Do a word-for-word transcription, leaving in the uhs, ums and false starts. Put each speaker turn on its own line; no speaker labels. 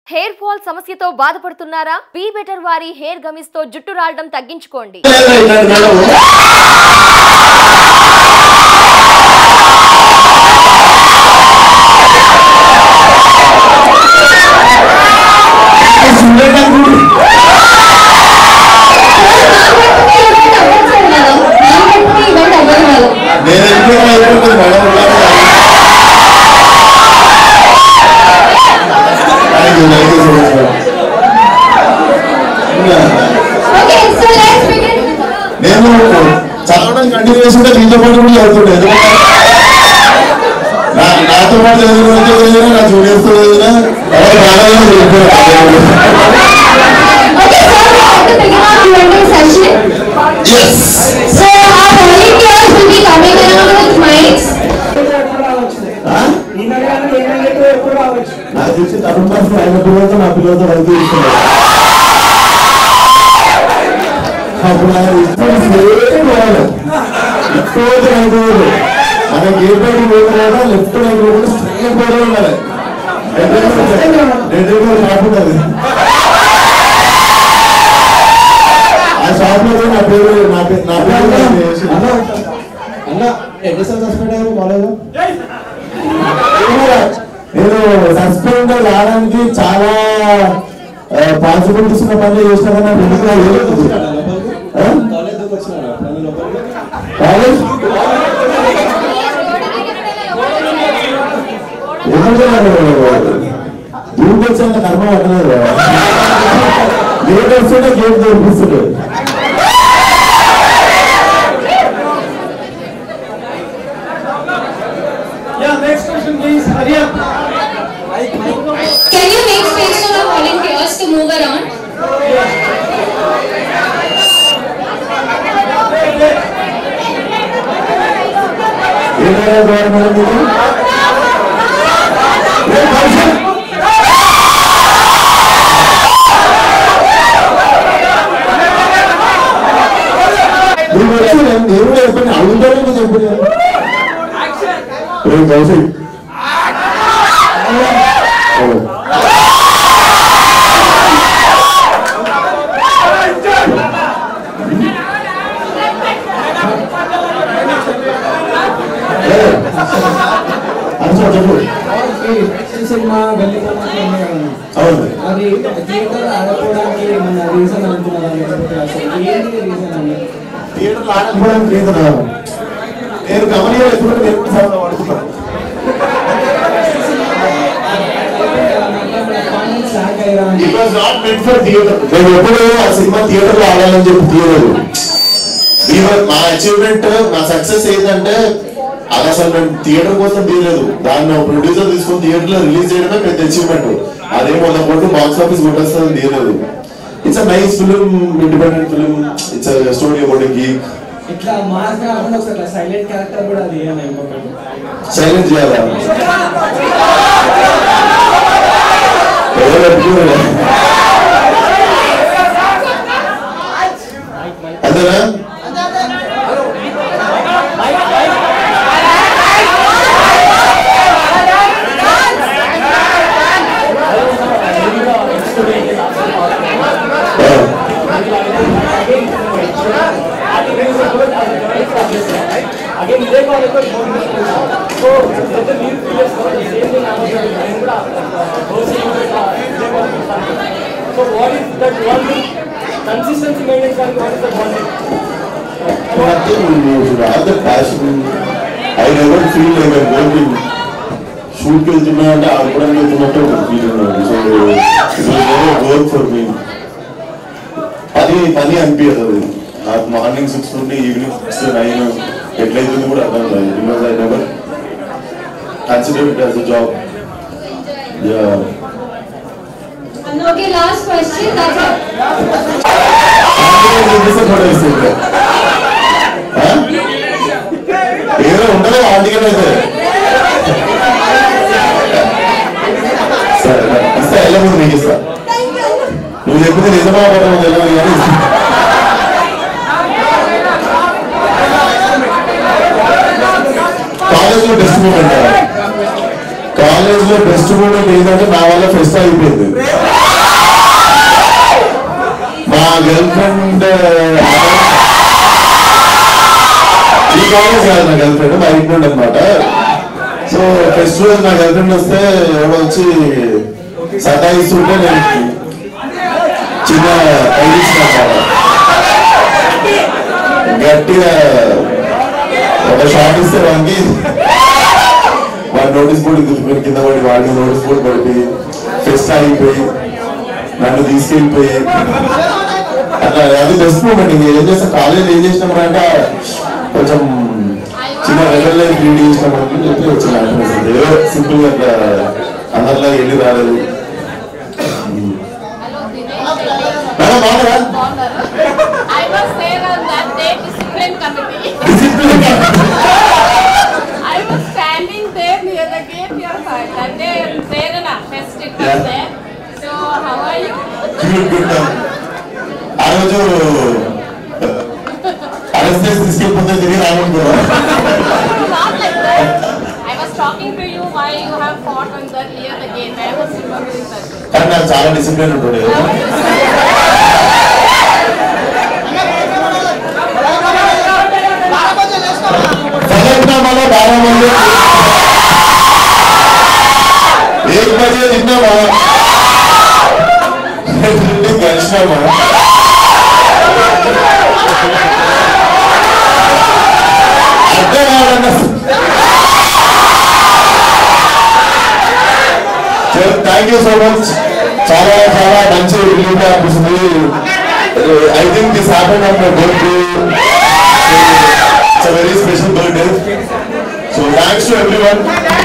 Hair fall సమస్యతో బాధపడుతున్నారా? Be better వారి హెయిర్ గమిస్ తో జుట్టు రాలడం తగ్గించుకోండి.
నేను చదవడం కంటిన్యూ చేస్తుంటే నీతో పాటు కూడా చదువుతుండే నాతో పాటు చదివిన నా జూనియర్స్ నాకు తెలిసి తరుణ్ మాస్టర్ ఆయన పిల్లలతో నా పిల్లలతో కలిపి ఇస్తున్నారు. అప్పుడు ఆయన ఇష్టం పోవాలి ఎక్కువ అనుకోదు. మనకి ఏ పైకి పోకుండా లెఫ్ట్ రైట్ పోకుండా స్ట్రైట్ పోవడం ఉండాలి. రెండు షాప్ ఉంటుంది. ఆ షాప్ లో నా పేరు నా పేరు నా పేరు అన్న ఎన్ని సార్లు సస్పెండ్ అయ్యారు కాలేజ్? నేను సస్పెండ్ రావడానికి చాలా పాసిబిలిటీస్ ఉన్న పనులు చేసినా నాకు కాలేజ్ దూరం వచ్చేంత కర్మ పట్టలేదు. గేట్ వస్తుంటే గేట్ దొరికిస్తుంది.
Can you make space for our volunteers to move around?
అవుతారని చెప్పాను.
సినిమా గల్లీ అది థియేటర్ ఆడకపోవడానికి మన రీజన్ అనుకున్నారు.
థియేటర్లో ఆడకపోవడానికి రీజన్ నేను గమనించాలి. ఎప్పుడు నేను సేవలో పడుతున్నాను. నేను ఎప్పుడు ఆ సినిమా థియేటర్ లో ఆడాలని చెప్పి తీయలేదు. మా అచీవ్మెంట్ నా సక్సెస్ ఏంటంటే అది అసలు నేను థియేటర్ కోసం తీయలేదు. దాన్ని ప్రొడ్యూసర్ తీసుకొని థియేటర్ లో రిలీజ్ చేయడమే పెద్ద అచీవ్మెంట్. అదే మొన్న కొట్టు బాక్స్ ఆఫీస్ కొట్టేస్తుంది తీయలేదు. It's a nice film, independent film. It's a story about a geek.
ఇట్లా మాస్ కాకుండా ఒకసారి సైలెంట్ క్యారెక్టర్ కూడా అది
సైలెంట్ చేయాలా? అంతేనా?
Again, they call it so such a new previous for the same thing I was doing. So what is that one thing? Consistency maintenance and what is that one thing?
Nothing. You should have the passion. I never feel like I'm going to shoot వెళ్తున్నా అంటే ఆడుకోవడానికి వెళ్తున్నట్టు feel ఉన్నాను. So it was very work for me. అది పని అనిపించదు. అది నాకు మార్నింగ్ సిక్స్ నుండి ఈవినింగ్ సిక్స్ నైన్ ఎట్లయితుంది కూడా అర్థం కాదు. Because I never consider it as a job.
Okay, last question. That's it.
ఏదో ఉండదు ఆర్టికల్ అయితే. సరే ఇస్తా ఎలా ముందు నీకు ఇస్తా. నువ్వు చెప్పింది నిజమా పడడం తెలియదు కానీ కాలేజ్ లో టెస్ట్ మూమెంట్ కాలేజ్ కాలేజ్ లో బెస్ట్ మూమెంట్ ఏంటంటే నా వల్ల ఫెస్ట్ అయిపోయింది. మా గర్ల్ ఫ్రెండ్ ఈ కాలేజ్ కాదు నా గర్ల్ ఫ్రెండ్, మా ఇంటి అనమాట. సో ఫెస్టివల్ నా గర్ల్ ఫ్రెండ్ వస్తే ఎవడో వచ్చి సతాయిస్తుంటే నేను చిన్న తగ్గించిన గట్టిగా ఒక షాట్ ఇస్తే వాడికి వాడి నోటీస్ బోర్డు దిగిపోయి కింద పడి వాడికి నోటీస్ బోర్డు పడి ఫెస్ట్ అయిపోయి నన్ను తీసుకెళ్ళిపోయి అట్లా అది బెస్ట్ మూమెంట్. ఇంక ఏం చేస్తాం కాలేజ్ ఏం చేసినాం అంటే కొంచెం చిన్న లెవెల్ లైఫ్ రీడ్ చేసినామని చెప్పి వచ్చిన ఏదో సింపుల్ గా అట్లా అందరిలో వెళ్ళి రాలేదు.
I was there on that day, discipline committee. I was standing there near the gate, your side. That day, Prerana fest it was there. So, how are you?
ఆ రోజు అరెస్ట్ చేసి తీసుకెళ్ళిపోతే తిరిగి రానుకున్నా.
Not like that. I was talking to you why you have fought on that near the gate. I was remembering that.
కానీ నాకు చాలా discipline ఉంటుంది. बारह बजे एक बजे जितना थैंक यू सो मच చాలా చాలా మంచి రిలీఫ్ అనిపిస్తుంది. I think this happened on my birthday. It's a very special birthday. So thanks to everyone.